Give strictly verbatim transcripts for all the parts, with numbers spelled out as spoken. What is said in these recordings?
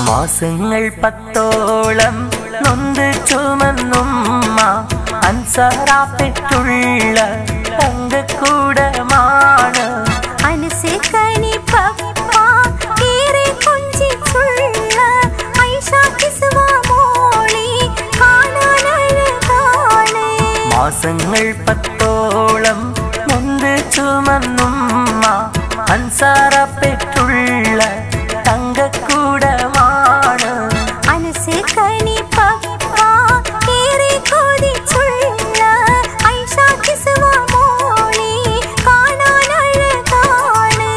മാസങ്ങൾ പത്തോളം നൊന്ത് ചുമന്നുമ്മ അൻസാറാപ്പെട്ടുള്ള തങ്കക്കൂടമാണ്. അനസെ കനി പപ്പ ഏറെ കൊഞ്ചിച്ചുള്ള ഐഷ കിസ്വ മോളി കാണാനഴകാണ്. മാസങ്ങൾ പത്തോളം നൊന്ത് ചുമന്നുമ്മ അൻസാറാപ്പെട്ടുള്ള തങ്കക്കൂടമാണ്. അനസെ കനി പപ്പ ഏറെ കൊതിച്ചുള്ള ഐഷ കിസ്വ മോളി കാണാനഴകാണ്.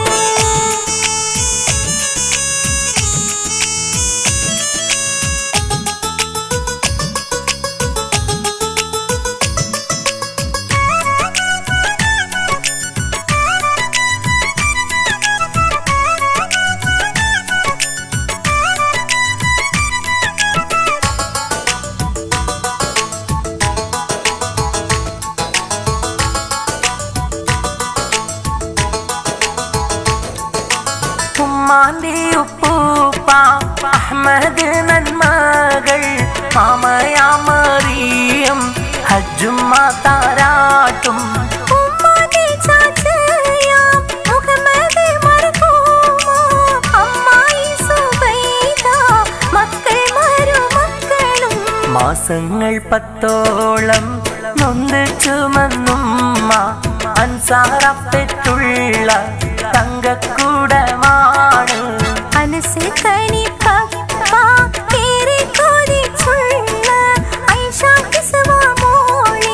ഉമ്മാന്റെ ഉപ്പൂപ്പ അഹ്മദ് നന്മകൾ മാമയാ മറിയം ഹജ്ജുമ്മ താരാട്ടും. ഉമ്മാന്റെ ചാച്ചയാം മുഹമ്മദ് മർഹൂമ അമ്മായി സുബൈദ മക്കൾ മരുമക്കളും. മാസങ്ങൾ പത്തോളം നൊന്ത് ചുമന്നുമ്മ അൻസാറപ്പെട്ടുള്ള തങ്കക്കൂടമാണ്. അനസെ കനി പപ്പ ഏറെ കൊതിച്ചുള്ള ഐഷ കിസ്വ മോളി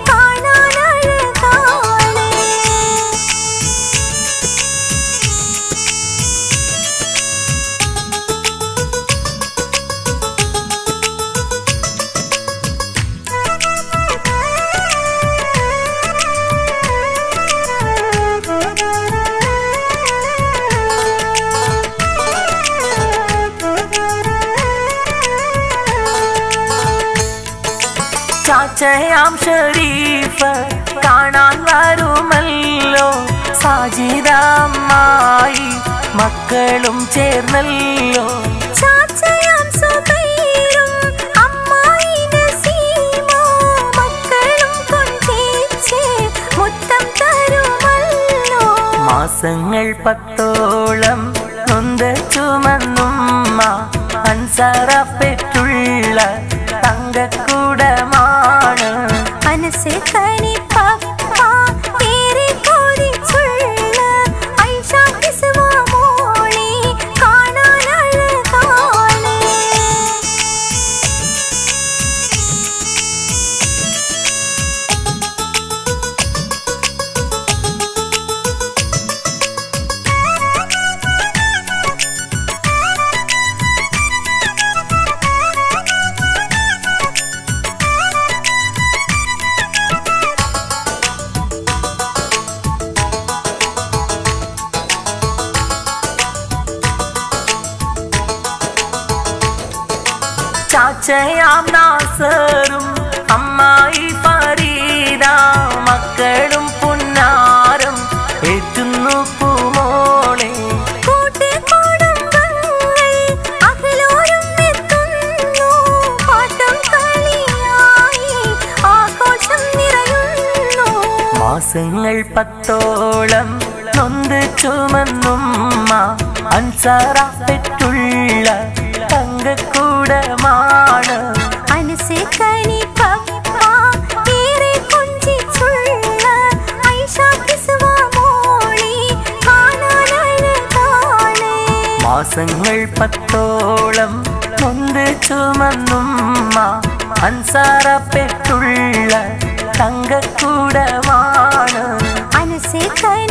കാണാനഴകാണ്. ചാച്ചയാം ഷരീഫ് കാണാൻ വരുമല്ലോ സാജിദമ്മായി മക്കളും ചേർന്നല്ലോ. ചാച്ചയാം സുബൈറും അമ്മായി നസീമ മക്കളും കൊഞ്ചിച്ച് മുത്തം തരുമല്ലോ. മാസങ്ങൾ പത്തോളം നൊന്ത് ചുമന്നുമ്മ അൻസാറപ്പെട്ടുള്ള തങ്കക്കൂടമാണ്. അനസെ കനി പപ്പ ഏറെ കൊതിച്ചുള്ള ഐഷ കിസ്വ മോളി കാണാനഴകാണ്. ചാച്ചയാം നാസറും അമ്മായി ഫരീദ മക്കളും പുന്നാരം ഏറ്റുന്നു പൂമോളെ. കൂട്ടുകുടുംബങ്ങൾ അഖിലോരും എത്തുന്നു പാട്ടും കളിയായി ആഘോഷം നിറയുന്നു. മാസങ്ങൾ പത്തോളം നൊന്ത് ചുമന്നുമ്മ അൻസാറപ്പെട്ടുള്ള തങ്കക്കൂടമാണ്. അനസെ കനി പപ്പ ഏറെ കൊഞ്ചിച്ചുള്ള ഐഷ കിസ്വ മോളി കാണാനഴകാണ്. മാസങ്ങൾ പത്തോളം നൊന്ത് ചുമന്നുമ്മ അൻസാറപ്പെട്ടുള്ള തങ്കക്കൂടമാണ്. അനസെ കനി